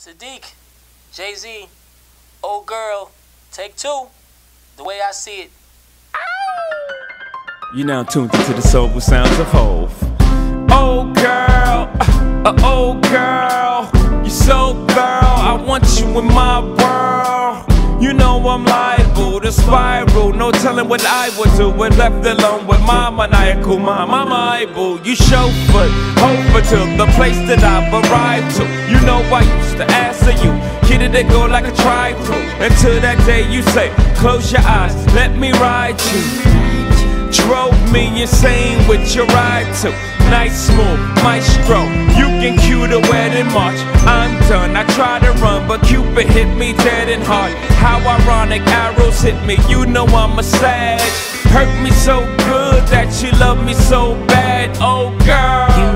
Sadiq, Jay-Z, old girl, take two, the way I see it. You now tuned into the soulful sounds of Hov. Oh girl, you so girl, I want you in my world. You know I'm liable to spiral, no telling what I would do when left alone with my maniacal mind. My Bible, you chauffeur over to the place that I've arrived to. You know I used to answer you, kid it go like a tri-crew. Until that day you say, close your eyes, let me ride you. Drove me insane with your ride to nice smooth maestro. You can cue the wedding march. I'm done, I try to run, but Cupid hit me dead and hard. How ironic, arrows hit me, you know I'm a sage. Hurt me so good that you love me so bad, oh girl.